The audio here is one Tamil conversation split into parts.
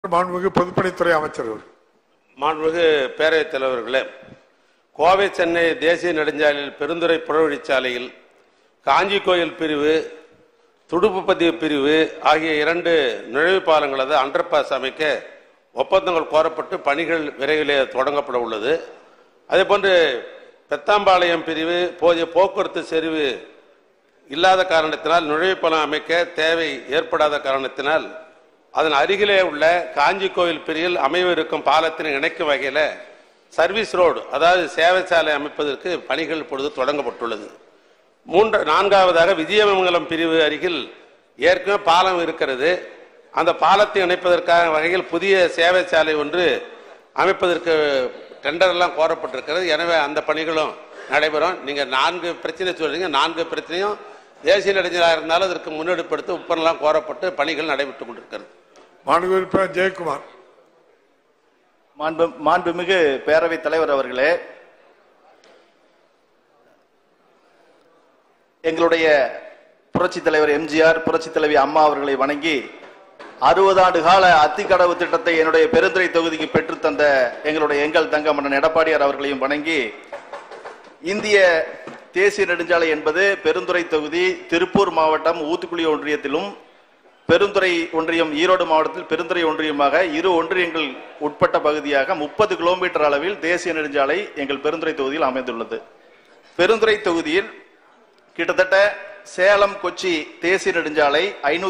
மாண்புமிகு பொதுப்பணித்துறை அமைச்சர். மாண்புமிகு பேரவைத் தலைவர்களே, கோவை சென்னை தேசிய நெடுஞ்சாலையில் பெருந்துறை புறவழிச்சாலையில் காஞ்சி கோயில் பிரிவு, துடுப்புப்பதி பிரிவு ஆகிய 2 நுழைவு பாலங்களது அண்டர்பாஸ் அமைக்க ஒப்பந்தங்கள் கோரப்பட்டு பணிகள் விரைவிலே தொடங்கப்பட உள்ளது. அதேபோன்று பெத்தாம்பாளையம் பிரிவு போதிய போக்குவரத்து செறிவு இல்லாத காரணத்தினால் நுழைவு பாலம் அமைக்க தேவை ஏற்படாத காரணத்தினால் அதன் அருகிலே உள்ள காஞ்சி கோயில் பிரிவில் அமைவிருக்கும் பாலத்தினை இணைக்கும் வகையில் சர்வீஸ் ரோடு, அதாவது சேவை சாலை அமைப்பதற்கு பணிகள் இப்பொழுது தொடங்கப்பட்டுள்ளது. 4வதாக விஜயமங்கலம் பிரிவு அருகில் ஏற்கனவே பாலம் இருக்கிறது. அந்த பாலத்தை இணைப்பதற்கான வகையில் புதிய சேவை சாலை ஒன்று அமைப்பதற்கு டெண்டர் எல்லாம் கோரப்பட்டிருக்கிறது. எனவே அந்த பணிகளும் நடைபெறும். நீங்க 4 பிரச்சனை சொல்றீங்க, 4 பிரச்சனையும் தேசிய நெடுஞ்சாலையாக இருந்தாலும் அதற்கு முன்னெடுப்படுத்தி ஒப்பந்தம் கோரப்பட்டு பணிகள் நடைபெற்றுக் கொண்டிருக்கிறது. மாண்புமிகு ஜெயக்குமார். மாண்புமிகு பேரவைத் தலைவர் அவர்களே, எங்களுடைய புரட்சித் தலைவர் எம்ஜிஆர், புரட்சித் தலைவி அம்மா அவர்களை வணங்கி 60 ஆண்டு கால அத்திக்கடவு திட்டத்தை என்னுடைய பெருந்துறை தொகுதிக்கு பெற்றுத்தந்த எங்கள் தங்க மன்னன் எடப்பாடியார் அவர்களையும் வணங்கி, இந்திய தேசிய நெடுஞ்சாலை என்பது பெருந்துறை தொகுதி திருப்பூர் மாவட்டம் ஊத்துக்குளி ஒன்றியத்திலும் பெருந்துறை ஒன்றியம் ஈரோடு மாவட்டத்தில் பெருந்துறை ஒன்றியமாக 2 ஒன்றியங்கள் உட்பட்ட பகுதியாக 30 கிலோமீட்டர் அளவில் தேசிய நெடுஞ்சாலை எங்கள் பெருந்துறை தொகுதியில் அமைந்துள்ளது. பெருந்துறை தொகுதியில் கிட்டத்தட்ட சேலம் கொச்சி தேசிய நெடுஞ்சாலை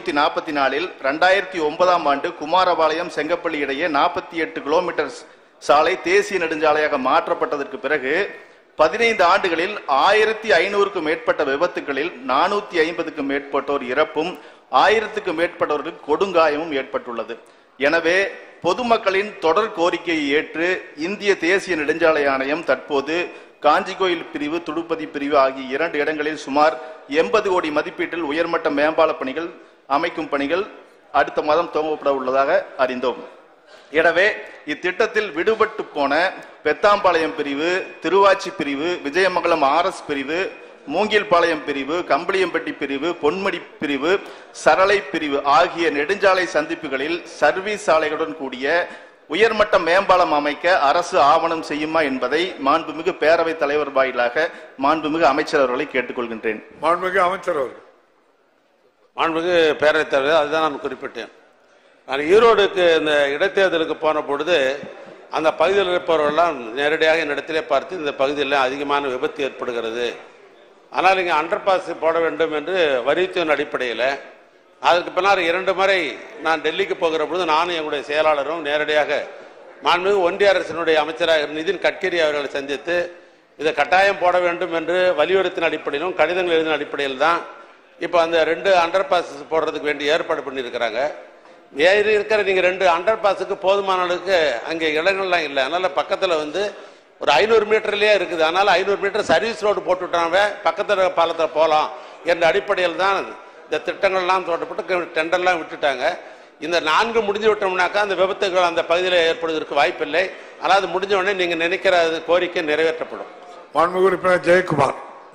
544 2009ஆம் ஆண்டு குமாரபாளையம் செங்கப்பள்ளி இடையே 48 கிலோமீட்டர் சாலை தேசிய நெடுஞ்சாலையாக மாற்றப்பட்டதற்கு பிறகு 15 ஆண்டுகளில் 1500க்கும் மேற்பட்ட விபத்துகளில் 450க்கும் மேற்பட்டோர் இறப்பும் 1000க்கும் மேற்பட்டவர்களுக்கு கொடுங்காயமும் ஏற்பட்டுள்ளது. எனவே பொதுமக்களின் தொடர் கோரிக்கையை ஏற்று இந்திய தேசிய நெடுஞ்சாலை ஆணையம் தற்போது காஞ்சி கோயில் பிரிவு, துடுப்பதி பிரிவு ஆகிய 2 இடங்களில் சுமார் 80 கோடி மதிப்பீட்டில் உயர்மட்ட மேம்பால பணிகள் அமைக்கும் பணிகள் அடுத்த மாதம் துவங்கப்பட உள்ளதாக அறிந்தோம். எனவே இத்திட்டத்தில் விடுபட்டு போன பெத்தாம்பாளையம் பிரிவு, திருவாச்சி பிரிவு, விஜயமங்கலம் RS பிரிவு, மூங்கில்பாளையம் பிரிவு, கம்பளியம்பட்டி பிரிவு, பொன்மடி பிரிவு, சரளை பிரிவு ஆகிய நெடுஞ்சாலை சந்திப்புகளில் சர்வீஸ் சாலைகளுடன் கூடிய உயர்மட்ட மேம்பாலம் அமைக்க அரசு ஆவணம் செய்யுமா என்பதை மாண்புமிகு பேரவைத் தலைவர் வாயிலாக மாண்புமிகு அமைச்சர் அவர்களை கேட்டுக்கொள்கின்றேன். மாண்புமிகு அமைச்சர் அவர்கள். மாண்புமிகு பேரவைத் தலைவர், அதுதான் நான் குறிப்பிட்டேன். நான் ஈரோடுக்கு இந்த இடைத்தேர்தலுக்கு போன பொழுது அந்த பகுதியில் இருப்பவர்களெல்லாம் நேரடியாக என்னிடத்திலே பார்த்து இந்த பகுதியில் அதிகமான விபத்து ஏற்படுகிறது, ஆனால் இங்கே அண்டர் பாஸ் போட வேண்டும் என்று வரித்துவன் அடிப்படையில் அதற்கு பின்னர் 2 முறை நான் டெல்லிக்கு போகிற பொழுது நானும் எங்களுடைய செயலாளரும் நேரடியாக மாண்புமிகு ஒன்றிய அரசினுடைய அமைச்சராக நிதின் கட்கரி அவர்களை சந்தித்து இதை கட்டாயம் போட வேண்டும் என்று வலியுறுத்தின அடிப்படையிலும் கடிதங்கள் எழுதின அடிப்படையில் தான் இப்போ அந்த 2 அண்டர் பாஸ் போடுறதுக்கு வேண்டிய ஏற்பாடு பண்ணியிருக்கிறாங்க. இருக்கிற நீங்கள் 2 அண்டர் பாஸுக்கு போதுமான அளவுக்கு அங்கே இடங்கள்லாம் இல்லை. அதனால் பக்கத்தில் ஒரு 500 மீட்டர்லேயே இருக்குது. அதனால் 500 மீட்டர் சர்வீஸ் ரோடு போட்டுவிட்டாங்க, பக்கத்தில் பாலத்தில் போகலாம் என்ற அடிப்படையில் தான் இந்த திட்டங்கள்லாம் தோட்டப்பட்டு டெண்டர்லாம் விட்டுட்டாங்க. இந்த 4 முடிஞ்சு விட்டோம்னாக்கா அந்த விபத்துகள் அந்த பகுதியில் ஏற்படுவதற்கு வாய்ப்பில்லை. ஆனால் அது முடிஞ்ச உடனே நீங்கள் நினைக்கிற கோரிக்கை நிறைவேற்றப்படும். மாண்புமிகு உறுப்பினர் ஜெயக்குமார்.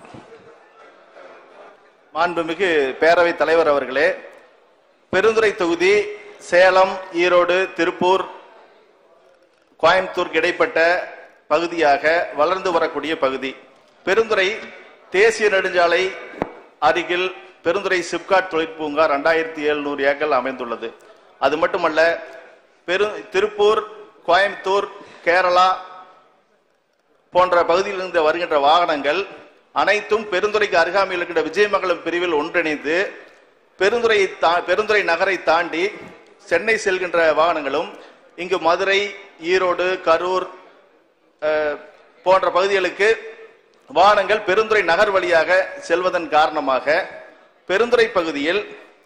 மாண்புமிகு பேரவைத் தலைவர் அவர்களே, பெருந்துறை தொகுதி சேலம், ஈரோடு, திருப்பூர், கோயம்புத்தூருக்கு இடைப்பட்ட பகுதியாக வளர்ந்து வரக்கூடிய பகுதி. பெருந்துறை தேசிய நெடுஞ்சாலை அருகில் பெருந்துறை சிப்காட் தொழிற்பூங்கா 2700 ஏக்கர் அமைந்துள்ளது. அது மட்டுமல்ல, திருப்பூர், கோயம்புத்தூர், கேரளா போன்ற பகுதியிலிருந்து வருகின்ற வாகனங்கள் அனைத்தும் பெருந்துறைக்கு அருகாமையில் இருக்கின்ற விஜயமங்கலம் பிரிவில் ஒன்றிணைந்து பெருந்துறை நகரை தாண்டி சென்னை செல்கின்ற வாகனங்களும் இங்கு மதுரை, ஈரோடு, கரூர் போன்ற பகுதிகளுக்கு வாகனங்கள் பெருந்துறை நகர் வழியாக செல்வதன் காரணமாக பெருந்துறை பகுதியில்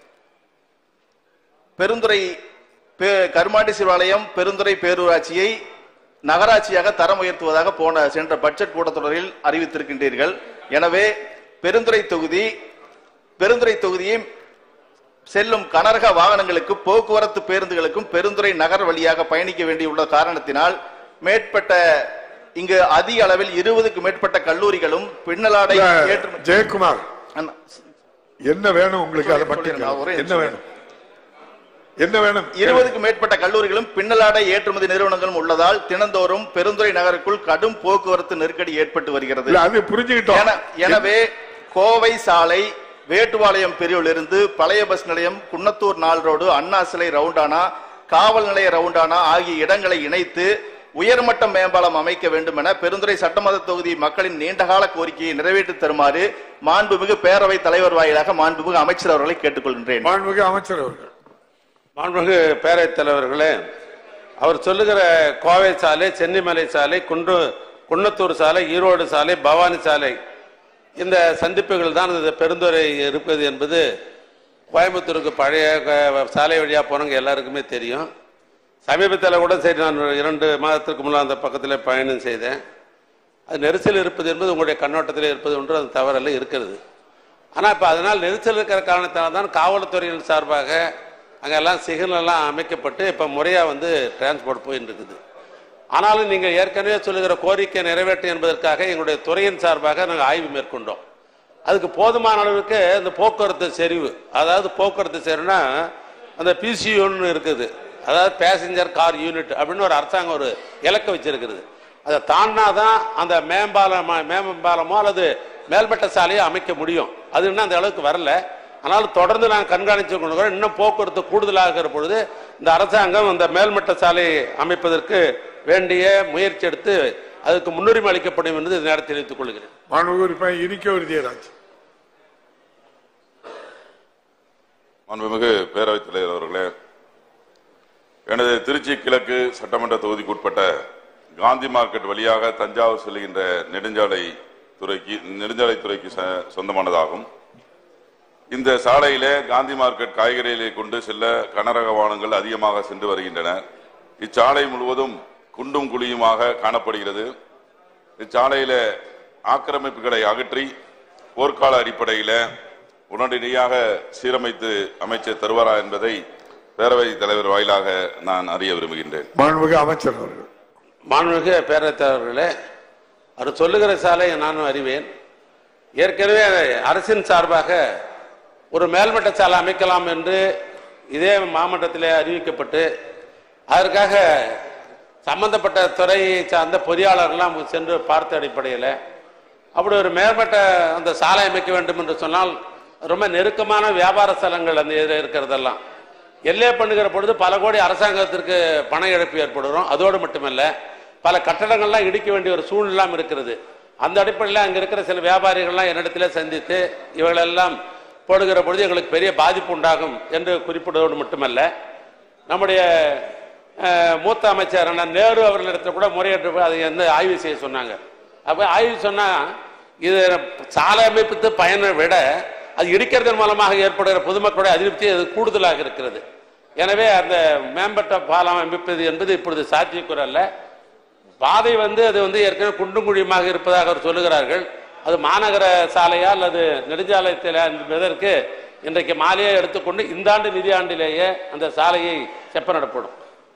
பெருந்துறை கருமாண்டி சிவாலயம் பெருந்துறை பேரூராட்சியை நகராட்சியாக தரம் உயர்த்துவதாக சென்ற பட்ஜெட் கூட்டத்தொடரில் அறிவித்திருக்கின்றீர்கள். எனவே பெருந்துறை தொகுதியை செல்லும் கனரக வாகனங்களுக்கு, போக்குவரத்து பேருந்துகளுக்கும் பெருந்துறை நகர் வழியாக பயணிக்க வேண்டியுள்ள காரணத்தினால் மேற்பட்ட இங்கு அதிக அளவில் 20க்கும் மேற்பட்ட கல்லூரிகளும் பின்னலாடை ஜெயக்குமார் என்ன வேணும் உங்களுக்கு? அதை பற்றி என்ன வேணும்? என்ன வேணும்? 20க்கும் மேற்பட்ட கல்லூரிகளும் பின்னலாடை ஏற்றுமதி நிறுவனங்களும் உள்ளதால் தினந்தோறும் பெருந்துறை நகருக்குள் கடும் போக்குவரத்து நெருக்கடி ஏற்பட்டு வருகிறது. அது புரிஞ்சுக்கிட்டோம். எனவே கோவை சாலை, வேட்டுவாளையம் பிரிவில் இருந்து பழைய பஸ் நிலையம், குன்னத்தூர் நாள் ரோடு, அண்ணா சிலை ரவுண்டானா, காவல் நிலைய ரவுண்டானா ஆகிய இடங்களை இணைத்து உயர்மட்ட மேம்பாலம் அமைக்க வேண்டும் என பெருந்துறை சட்டமன்ற தொகுதி மக்களின் நீண்டகால கோரிக்கையை நிறைவேற்றி தருமாறு மாண்புமிகு பேரவை தலைவர் வாயிலாக மாண்புமிகு அமைச்சர் அவர்களை கேட்டுக்கொள்கின்றேன். மாண்புமிகு அமைச்சர் அவர்கள். மாண்புமிகு பேரவைத் தலைவர்களே, அவர் சொல்லுகிற கோவை சாலை, சென்னிமலை சாலை, குன்னத்தூர் சாலை, ஈரோடு சாலை, பவானி சாலை, இந்த சந்திப்புகள் தான் இந்த பெருந்துறை இருப்பது என்பது கோயம்புத்தூருக்கு பழைய சாலை வழியாக போனவங்க எல்லாருக்குமே தெரியும். சமீபத்தில் கூட சரி, நான் 2 மாதத்திற்கு முன்னால் அந்த பக்கத்தில் பயணம் செய்தேன். அது நெரிசல் இருப்பது என்பது உங்களுடைய கண்ணோட்டத்தில் இருப்பது ஒன்று, அது தவறெல்லாம் இருக்கிறது. ஆனால் இப்போ அதனால் நெரிசல் இருக்கிற காரணத்தினால தான் காவல்துறையின் சார்பாக அங்கெல்லாம் சிக்னல்லாம் அமைக்கப்பட்டு இப்போ முறையாக வந்து டிரான்ஸ்போர்ட் போயின்னு இருக்குது. ஆனாலும் நீங்கள் ஏற்கனவே சொல்லுகிற கோரிக்கை நிறைவேற்றும் என்பதற்காக எங்களுடைய துறையின் சார்பாக நாங்கள் ஆய்வு மேற்கொண்டோம். அதுக்கு போதுமான அளவுக்கு இந்த போக்குவரத்து செறிவு, அதாவது போக்குவரத்து செறிவுனா அந்த பிசியூன்னு இருக்குது, அதாவது பேசஞ்சர் கார் யூனிட் அப்படின்னு ஒரு அரசாங்கம் ஒரு இலக்கை வச்சிருக்கிறது. அதை தாண்டினாதான் அந்த மேம்பாலமோ அல்லது மேல்மட்ட சாலையோ அமைக்க முடியும். அது இன்னும் அந்த அளவுக்கு வரல. ஆனாலும் தொடர்ந்து நாங்கள் கண்காணித்து கொண்டு இன்னும் போக்குவரத்து கூடுதலாகிற பொழுது இந்த அரசாங்கம் அந்த மேல்மட்ட சாலை அமைப்பதற்கு வேண்டிய முயற்சி எடுத்து அதுக்கு முன்னுரிமை அளிக்கப்படும் என்று இந்த நேரத்தில் தெரிவித்துக் கொள்கிறேன். மாண்புமிகு பேரவைத் தலைவர் அவர்களே, எனது திருச்சி கிழக்கு சட்டமன்ற தொகுதிக்குட்பட்ட காந்தி மார்க்கெட் வழியாக தஞ்சாவூர் செல்கின்ற நெடுஞ்சாலைத்துறைக்கு சொந்தமானதாகும். இந்த சாலையிலே காந்தி மார்க்கெட் காய்கறிகளை கொண்டு செல்ல கனரக வாகனங்கள் அதிகமாக சென்று வருகின்றன. இச்சாலை முழுவதும் குண்டும் குழியுமாக காணப்படுகிறது. இச்சாலையில ஆக்கிரமிப்புகளை அகற்றி போர்க்கால அடிப்படையில் உடனடியாக சீரமைத்து அமைச்சர் தருவாரா என்பதை பேரவைத் தலைவர் வாயிலாக நான் அறிய விரும்புகின்றேன். மாண்புமிகு அமைச்சர் அவர்கள். மாண்புமிகு பேரவைத் தலைவர்களே, அவர் சொல்லுகிற சாலையை நானும் அறிவேன். ஏற்கனவே அரசின் சார்பாக ஒரு மேல்மட்ட சாலை அமைக்கலாம் என்று இதே மாவட்டத்தில் அறிவிக்கப்பட்டு அதற்காக சம்பந்தப்பட்ட துறையை சார்ந்த பொறியாளர்கள்லாம் சென்று பார்த்த அடிப்படையில் அப்படி ஒரு மேல்மட்ட அந்த சாலை அமைக்க வேண்டும் என்று சொன்னால் ரொம்ப நெருக்கமான வியாபார ஸ்தலங்கள் அந்த இருக்கிறதெல்லாம் எல்லை பண்ணுகிற பொழுது பல கோடி அரசாங்கத்திற்கு பண இழப்பு ஏற்படுறோம். அதோடு மட்டுமல்ல, பல கட்டடங்கள்லாம் இடிக்க வேண்டிய ஒரு சூழ்நிலாம் இருக்கிறது. அந்த அடிப்படையில் அங்கே இருக்கிற சில வியாபாரிகள்லாம் என்னிடத்திலே சந்தித்து இவர்களெல்லாம் போடுகிற பொழுது எங்களுக்கு பெரிய பாதிப்பு உண்டாகும் என்று குறிப்பிடுவதோடு மட்டுமல்ல, நம்முடைய மூத்த அமைச்சர் நேரு அவர்களிடத்தில் கூட முறையிட்டு அதை வந்து ஆய்வு செய்ய சொன்னாங்க. அப்போ ஆய்வு சொன்னால் இது சாலை அமைப்பு பயனை விட அது இடிக்கிறதன் மூலமாக ஏற்படுகிற பொதுமக்களுடைய அதிருப்தி அது கூடுதலாக இருக்கிறது. எனவே அந்த மேம்பட்ட பாலம் அமைப்பது என்பது இப்பொழுது சாத்தியக்கூறல்ல. பாதை வந்து அது வந்து ஏற்கனவே குண்டும் குழியுமாக இருப்பதாக அவர் சொல்லுகிறார்கள். அது மாநகர சாலையா அல்லது நெடுஞ்சாலையா என்பதற்கு இன்றைக்கு மாலையை எடுத்துக்கொண்டு இந்த ஆண்டு நிதியாண்டிலேயே அந்த சாலையை செப்பனிடப்படும்.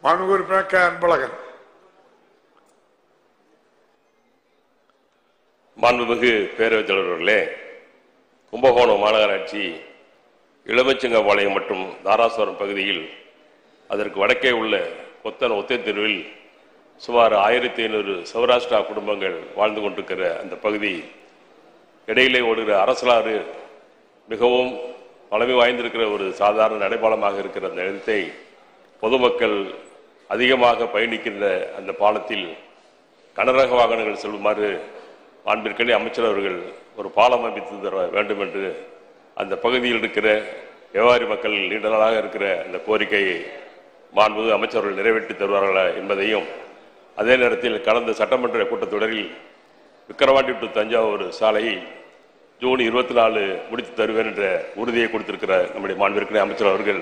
மாண்புமிகு பேரவைத் தலைவர்களே, கும்பகோணம் மாநகராட்சி இளமச்சங்கபாளையம் மற்றும் தாராசுரம் பகுதியில் அதற்கு வடக்கே உள்ள ஒத்தை தெருவில் சுமார் 1500 சௌராஷ்டிரா குடும்பங்கள் வாழ்ந்து கொண்டிருக்கிற அந்த பகுதி இடையிலே ஓடுகிற அரசலாறு மிகவும் பழமை வாய்ந்திருக்கிற ஒரு சாதாரண நடைபாலமாக இருக்கிற அந்த இடத்தை பொதுமக்கள் அதிகமாக பயணிக்கின்ற அந்த பாலத்தில் கனரக வாகனங்கள் செல்லுமாறு மாண்பிற்கனவே அமைச்சர் அவர்கள் ஒரு பாலம் அமைத்து தர வேண்டும் என்று அந்த பகுதியில் இருக்கிற வியாபாரி மக்கள் நீண்ட நாளாக இருக்கிற அந்த கோரிக்கையை மாண்புமிகு அமைச்சர்கள் நிறைவேற்றி தருவார்களா என்பதையும், அதே நேரத்தில் கடந்த சட்டமன்ற கூட்டத்தொடரில் விக்கிரவாண்டி டு தஞ்சாவூர் சாலையை ஜூன் 24 முடித்து தருவேன் என்ற உறுதியை கொடுத்திருக்கிற நம்முடைய மாண்பிற்கனவே அமைச்சர் அவர்கள்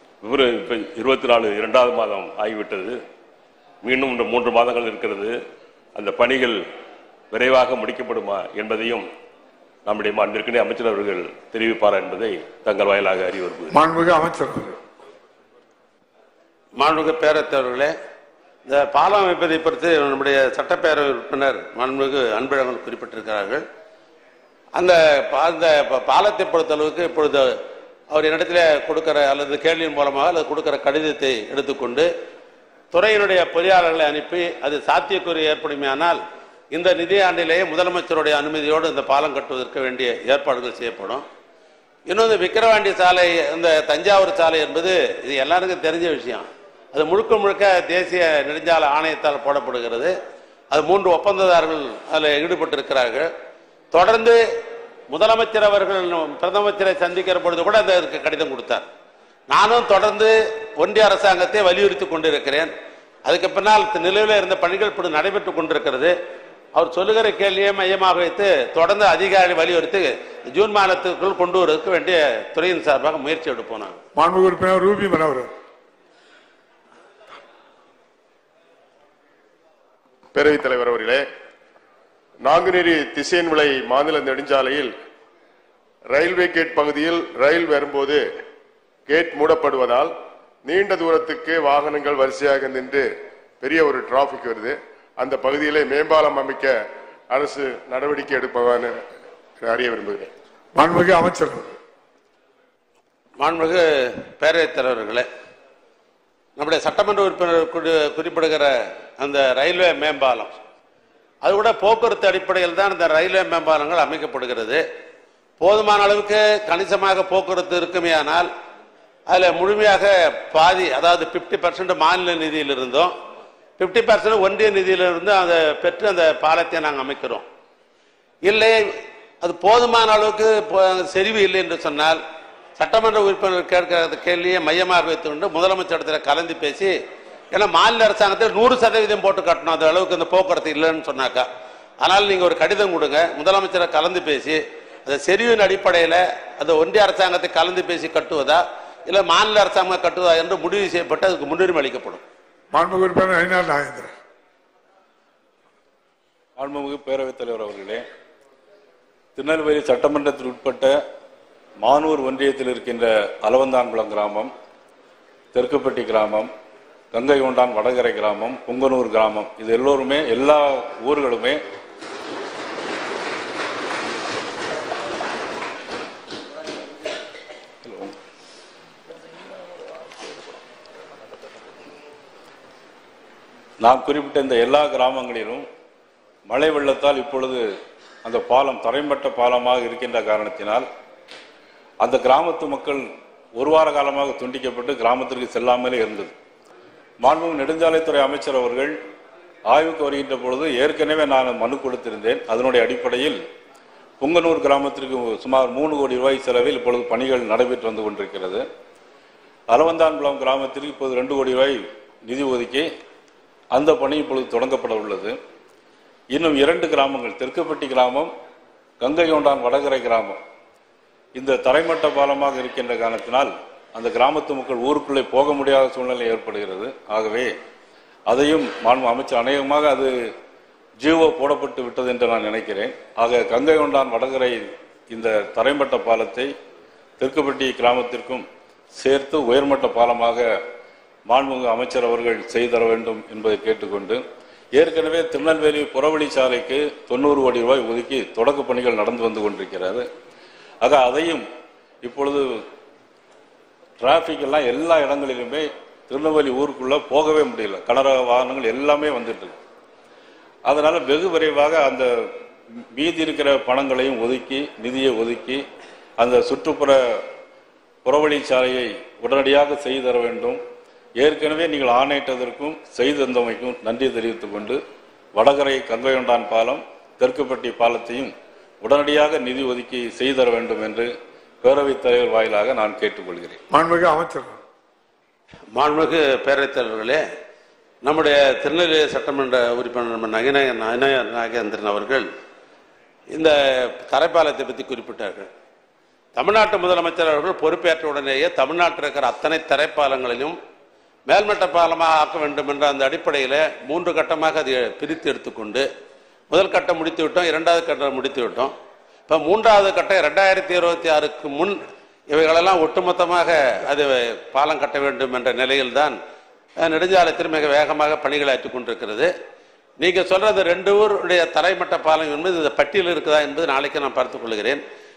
24 2வது மாதம் ஆகிவிட்டது. மீண்டும் 3 மாதங்கள் இருக்கிறது. அந்த பணிகள் விரைவாக முடிக்கப்படுமா என்பதையும் நம்முடைய மாண்பிற்கனவே அமைச்சர் அவர்கள் தெரிவிப்பாரா என்பதை தங்கள் வாயிலாக அறிய விரும்புகிறேன். மாண்புமிகு அமைச்சர். மாண்புமிகு பேரவைத் தலைவர்களே, இந்த பாலம் அமைப்பதை பொறுத்து நம்முடைய சட்டப்பேரவை உறுப்பினர் மாண்புமிகு அன்பழகன் குறிப்பிட்டிருக்கிறார்கள். அந்த பாலத்தை பொறுத்தளவுக்கு இப்பொழுது அவர் என்னிடத்தில் கொடுக்கிற அல்லது கேள்வியின் மூலமாக அல்லது கொடுக்கிற கடிதத்தை எடுத்துக்கொண்டு துறையினுடைய பொறியாளர்களை அனுப்பி அது சாத்தியக்கூறு ஏற்படுமையானால் இந்த நிதியாண்டிலேயே முதலமைச்சருடைய அனுமதியோடு இந்த பாலம் கட்டுவதற்கு வேண்டிய ஏற்பாடுகள் செய்யப்படும். இன்னொன்று விக்கிரவாண்டி சாலை, இந்த தஞ்சாவூர் சாலை என்பது இது எல்லாருக்கும் தெரிஞ்ச விஷயம். அது முழுக்க முழுக்க தேசிய நெடுஞ்சாலை ஆணையத்தால் போடப்படுகிறது. அது 3 ஒப்பந்ததாரர்கள் அதில் ஈடுபட்டிருக்கிறார்கள். தொடர்ந்து முதலமைச்சர் அவர்கள் பிரதமரை சந்திக்கிற பொழுது கூட அதற்கு கடிதம் கொடுத்தார். நானும் தொடர்ந்து ஒன்றிய அரசாங்கத்தை வலியுறுத்தி கொண்டிருக்கிறேன். அதுக்கு பின்னால் நிலுவையில் இருந்த பணிகள் இப்படி நடைபெற்றுக் கொண்டிருக்கிறது. அவர் சொல்லுகிற கேள்வியை மையமாக வைத்து தொடர்ந்து அதிகாரி வலியுறுத்தி ஜூன் மாதத்துக்குள் கொண்டு வருவதற்கு வேண்டிய துறையின் சார்பாக முயற்சி எடுப்போம். மாண்புமிகு உறுப்பினர் ரூபி மனோகரன். பேரவைத் தலைவர் அவர்களே, நாங்குநேரி திசையன் விளை மாநில நெடுஞ்சாலையில் ரயில்வே கேட் பகுதியில் ரயில் வரும்போது கேட் மூடப்படுவதால் நீண்ட தூரத்துக்கு வாகனங்கள் வரிசையாக நின்று பெரிய ஒரு டிராபிக் வருது. அந்த பகுதியிலே மேம்பாலம் அமைக்க அரசு நடவடிக்கை எடுப்பதான்னு அறிய விரும்புகிறேன். மாண்புமிகு அமைச்சர். மாண்புமிகு பேரவைத் தலைவர்களே, நம்முடைய சட்டமன்ற உறுப்பினர் குறிப்பிடுகிற அந்த ரயில்வே மேம்பாலம், அது கூட போக்குவரத்து அடிப்படையில் தான் இந்த ரயில்வே மேம்பாலங்கள் அமைக்கப்படுகிறது. போதுமான அளவுக்கு கணிசமாக போக்குவரத்து இருக்குமேயானால் அதில் முழுமையாக பாதி, அதாவது 50% மாநில நிதியில் இருந்தும் 50% ஒன்றிய நிதியிலிருந்து அதை பெற்று அந்த பாலத்தை நாங்கள் அமைக்கிறோம். இல்லை அது போதுமான அளவுக்கு செறிவு இல்லை என்று சொன்னால் சட்டமன்ற உறுப்பினர் கேட்கிற கேள்வியை மையமாக வைத்துக்கொண்டு முதலமைச்சரிடத்தில் கலந்து பேசி, ஏன்னா மாநில அரசாங்கத்தில் 100% போட்டு கட்டணும், அந்த அளவுக்கு இந்த போக்குவரத்து இல்லைன்னு சொன்னாக்கா. ஆனால் நீங்கள் ஒரு கடிதம் கொடுங்க, முதலமைச்சரை கலந்து பேசி அந்த செறிவின் அடிப்படையில் அந்த ஒன்றிய அரசாங்கத்தை கலந்து பேசி கட்டுவதா இல்லை மாநில அரசாங்கம் கட்டுவதா என்று முடிவு செய்யப்பட்டு அதுக்கு முன்னுரிமை அளிக்கப்படும். மாண்புமிகு உறுப்பினர் ஐநாள் நாகேந்திரன். மாண்புமிகு பேரவைத் தலைவர் அவர்களே, திருநெல்வேலி சட்டமன்றத்தில் உட்பட்ட மானூர் ஒன்றியத்தில் இருக்கின்ற அலவந்தான்குளம் கிராமம், தெற்குப்பட்டி கிராமம், கங்கை கொண்டான் வடகரை கிராமம், புங்கனூர் கிராமம், இது எல்லோருமே எல்லா ஊர்களுமே நாம் குறிப்பிட்ட இந்த எல்லா கிராமங்களிலும் மழை வெள்ளத்தால் இப்பொழுது அந்த பாலம் தரைமட்ட பாலமாக இருக்கின்ற காரணத்தினால் அந்த கிராமத்து மக்கள் ஒரு வார காலமாக துண்டிக்கப்பட்டு கிராமத்திற்கு செல்லாமலே இருந்தது. மாண்புமிகு நெடுஞ்சாலைத்துறை அமைச்சர் அவர்கள் ஆய்வுக்கு வருகின்ற பொழுது ஏற்கனவே நான் மனு கொடுத்திருந்தேன். அதனுடைய அடிப்படையில் புங்கனூர் கிராமத்திற்கு சுமார் 3 கோடி ரூபாய் செலவில் இப்பொழுது பணிகள் நடைபெற்று வந்து கொண்டிருக்கிறது. அலவந்தான்குளம் கிராமத்திற்கு இப்போது 2 கோடி ரூபாய் நிதி ஒதுக்கி அந்த பணி இப்பொழுது தொடங்கப்பட உள்ளது. இன்னும் 2 கிராமங்கள், தெற்குப்பட்டி கிராமம், கங்கை கொண்டான் வடகரை கிராமம், இந்த தரைமட்ட பாலமாக இருக்கின்ற காரணத்தினால் அந்த கிராமத்து மக்கள் ஊருக்குள்ளே போக முடியாத சூழ்நிலை ஏற்படுகிறது. ஆகவே அதையும் மாண்பு அமைச்சர் அநேகமாக அது ஜிஓ போடப்பட்டு விட்டது என்று நான் நினைக்கிறேன். ஆக கங்கை கொண்டான் வடகரை இந்த தரைமட்ட பாலத்தை தெற்குப்பட்டி கிராமத்திற்கும் சேர்த்து உயர்மட்ட பாலமாக மாண்புமிகு அமைச்சர் அவர்கள் செய்தர வேண்டும் என்பதை கேட்டுக்கொண்டு, ஏற்கனவே திருநெல்வேலி புறவழி சாலைக்கு 90 கோடி ரூபாய் ஒதுக்கி தொடக்க பணிகள் நடந்து வந்து கொண்டிருக்கிறது. ஆக அதையும் இப்பொழுது டிராபிக் எல்லாம் எல்லா இடங்களிலுமே திருநெல்வேலி ஊருக்குள்ள போகவே முடியல, கனரக வாகனங்கள் எல்லாமே வந்துட்டு இருக்கு. அதனால வெகு விரைவாக அந்த மீதி இருக்கிற பணங்களையும் ஒதுக்கி, நிதியை ஒதுக்கி அந்த சுற்றுப்புற புறவழி சாலையை உடனடியாக செய்து தர வேண்டும். ஏற்கனவே நீங்கள் ஆணையிட்டதற்கும் செய்து தந்தமைக்கும் நன்றி தெரிவித்துக் கொண்டு வடகரை கங்கை கொண்டான் பாலம், தெற்குப்பட்டி பாலத்தையும் உடனடியாக நிதி ஒதுக்கி செய்து தர வேண்டும் என்று பேரவைத் தலைவர் வாயிலாக நான் கேட்டுக்கொள்கிறேன். மாண்புமிகு அமைச்சர். மாண்புமிகு பேரவைத் தலைவர்களே, நம்முடைய திருநெல்வேலி சட்டமன்ற உறுப்பினர் நாகேந்திரன் அவர்கள் இந்த தரைப்பாலத்தை பற்றி குறிப்பிட்டார்கள். தமிழ்நாட்டு முதலமைச்சர் அவர்கள் பொறுப்பேற்ற உடனேயே தமிழ்நாட்டில் இருக்கிற அத்தனை தரைப்பாலங்களிலும் மேல்மட்ட பாலமாக ஆக்க வேண்டும் என்ற அந்த அடிப்படையில் 3 கட்டமாக அதை பிரித்து எடுத்துக்கொண்டு முதல் கட்டம் முடித்து விட்டோம், 2வது கட்டம் முடித்து விட்டோம். இப்போ 3வது கட்டம் 2026க்கு முன் இவைகளெல்லாம் ஒட்டுமொத்தமாக அது பாலம் கட்ட வேண்டும் என்ற நிலையில்தான் நெடுஞ்சாலைத்தில் மிக வேகமாக பணிகள் ஆற்றிக் கொண்டிருக்கிறது. நீங்கள் சொல்றது 2 ஊருடைய தரைமட்ட பாலம் என்பது இந்த பட்டியல் இருக்குதா என்பது நாளைக்கு நான் பார்த்துக் கொள்கிறேன்.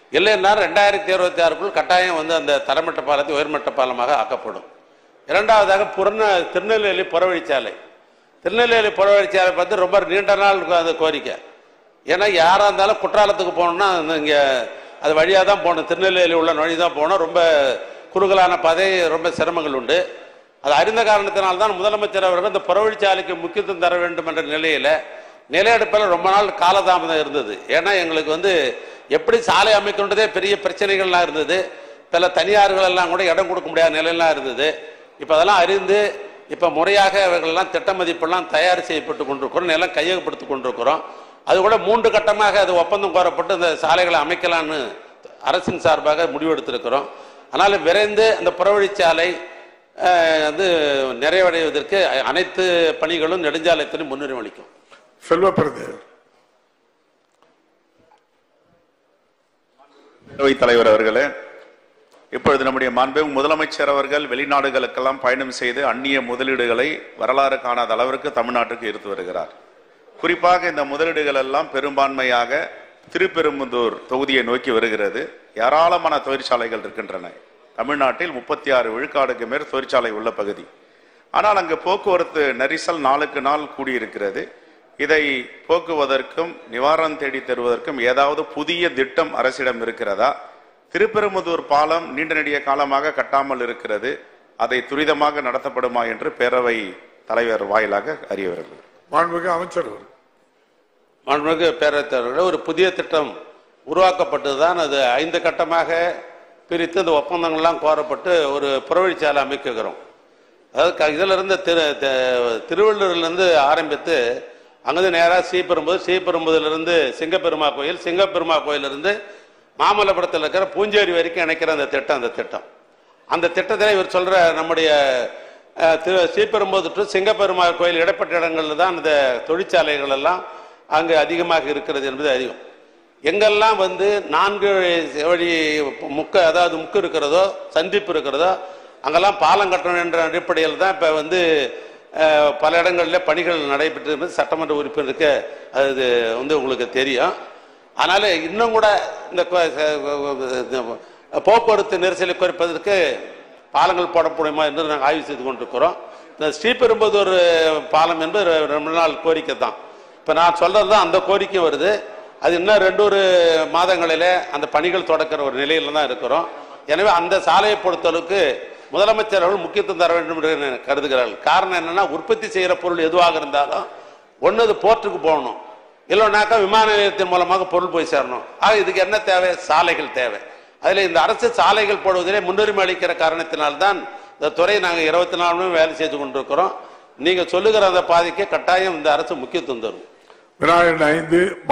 இல்லைன்னா 2026க்குள் கட்டாயம் வந்து அந்த தரமட்ட பாலத்தை உயர்மட்ட பாலமாக ஆக்கப்படும். இரண்டாவதாக திருநெல்வேலி புறவழிச்சாலை. திருநெல்வேலி புறவழிச்சாலை பார்த்து ரொம்ப நீண்ட நாள் அந்த கோரிக்கை. ஏன்னா யாராக இருந்தாலும் குற்றாலத்துக்கு போகணும்னா இங்கே அது வழியாக தான் போகணும், திருநெல்வேலி உள்ள வழி தான் போகணும். ரொம்ப குறுகலான பாதை, ரொம்ப சிரமங்கள் உண்டு. அது அறிந்த காரணத்தினால்தான் முதலமைச்சர் அவர்கள் இந்த புறவழிச்சாலைக்கு முக்கியத்துவம் தர வேண்டும் என்ற நிலையில் நிலையெடுப்பில் ரொம்ப நாள் காலதாமதம் இருந்தது. ஏன்னா எங்களுக்கு வந்து எப்படி சாலை அமைக்கின்றதே பெரிய பிரச்சனைகள்லாம் இருந்தது. பல தனியார்கள் எல்லாம் கூட இடம் கொடுக்க முடியாத நிலையெல்லாம் இருந்தது. இப்போ அதெல்லாம் அறிந்து இப்போ முறையாக அவர்களெல்லாம் திட்ட மதிப்பெல்லாம் தயார் செய்யப்பட்டு கொண்டிருக்கிறோம், நிலம் கையகப்படுத்தி கொண்டிருக்கிறோம். அது கூட 3 கட்டமாக அது ஒப்பந்தம் கோரப்பட்டு இந்த சாலைகளை அமைக்கலான்னு அரசின் சார்பாக முடிவெடுத்திருக்கிறோம். அதனால் விரைந்து அந்த புறவழிச்சாலை வந்து நிறைவடைவதற்கு அனைத்து பணிகளும் நெடுஞ்சாலைத்துறை முன்னுரிமை அளிக்கும். செல்வப்பிரதி தலைவர் அவர்களே, இப்பொழுது நம்முடைய மாண்புமிகு முதலமைச்சர் அவர்கள் வெளிநாடுகளுக்கெல்லாம் பயணம் செய்து அந்நிய முதலீடுகளை வரலாறு காணாத அளவிற்கு தமிழ்நாட்டுக்கு ஈர்த்து வருகிறார். குறிப்பாக இந்த முதலீடுகள் எல்லாம் பெரும்பான்மையாக திருப்பெரும்புதூர் தொகுதியை நோக்கி வருகிறது. ஏராளமான தொழிற்சாலைகள் இருக்கின்றன. தமிழ்நாட்டில் 36 விழுக்காடுக்கு மேல் தொழிற்சாலை உள்ள பகுதி. ஆனால் அங்கு போக்குவரத்து நெரிசல் நாளுக்கு நாள் கூடியிருக்கிறது. இதை போக்குவதற்கும் நிவாரணம் தேடி தருவதற்கும் ஏதாவது புதிய திட்டம் அரசிடம் இருக்கிறதா? திருப்பெரும்புதூர் பாலம் நீண்ட நெடிய காலமாக கட்டாமல் இருக்கிறது. அதை துரிதமாக நடத்தப்படுமா என்று பேரவை தலைவர் வாயிலாக அறிய வருகிறது. மாண்புமிகு அமைச்சர் மாண்புமிகு பேரவைத் தலைவர்களே, ஒரு புதிய திட்டம் உருவாக்கப்பட்டதுதான். அது 5 கட்டமாக பிரித்து இந்த ஒப்பந்தங்கள்லாம் கோரப்பட்டு ஒரு புறவழிச்சாலை அமைக்கிறோம். அதாவது இதிலிருந்து திருவள்ளூர்லேருந்து ஆரம்பித்து அங்கிருந்து நேராக ஸ்ரீபெரும்புதூர்லேருந்து சிங்கப்பெருமா கோயில், சிங்கப்பெருமா கோயிலிருந்து மாமல்லபுரத்தில் இருக்கிற பூஞ்சேரி வரைக்கும் இணைக்கிற அந்த திட்டம். அந்த திட்டத்தில் இவர் சொல்கிற நம்முடைய ஸ்ரீபெரும்புதூர் டு சிங்கப்பெருமா கோயில் இடைப்பட்ட இடங்களில் தான் இந்த தொழிற்சாலைகள் எல்லாம் அங்கு அதிகமாக இருக்கிறது என்பது அதிகம். எங்கெல்லாம் வந்து 4 வழி அதாவது முக்கு இருக்கிறதோ, சந்திப்பு இருக்கிறதோ, அங்கெல்லாம் பாலம் கட்டணும் என்ற அடிப்படையில் தான் இப்போ வந்து பல இடங்களில் பணிகள் நடைபெற்று சட்டமன்ற உறுப்பினருக்கு அது வந்து உங்களுக்கு தெரியும். அதனால இன்னும் கூட இந்த போக்குவரத்து நெரிசலை குறைப்பதற்கு பாலங்கள் போட முடியுமா என்று நாங்கள் ஆய்வு செய்து கொண்டிருக்கிறோம். இந்த ஸ்ரீபெரும்புதூர் பாலம் என்பது 2 நாள் கோரிக்கை தான். இப்போ நான் சொல்றது தான் அந்த கோரிக்கை வருது. அது இன்னும் 2 மாதங்களிலே அந்த பணிகள் தொடக்கிற ஒரு நிலையில தான் இருக்கிறோம். எனவே அந்த சாலையை பொறுத்தளவுக்கு முதலமைச்சர் அவர்கள் முக்கியத்துவம் தர வேண்டும் என்று கருதுகிறார்கள். காரணம் என்னன்னா, உற்பத்தி செய்கிற பொருள் எதுவாக இருந்தாலும் ஒன்று அது போர்ட்டுக்கு போகணும், இல்லைனாக்கா விமான நிலையத்தின் மூலமாக பொருள் போய் சேரணும். ஆக இதுக்கு என்ன தேவை? சாலைகள் தேவை. அதில் இந்த அரசு சாலைகள் போடுவதிலே முன்னுரிமை அளிக்கிற காரணத்தினால்தான் இந்த துறை நாங்கள் 24 மணி வேலை செய்து கொண்டிருக்கிறோம். நீங்கள் சொல்லுகிற அந்த பாதைக்கு கட்டாயம் இந்த அரசு முக்கியத்துவம் தரும். விநாயகன் 5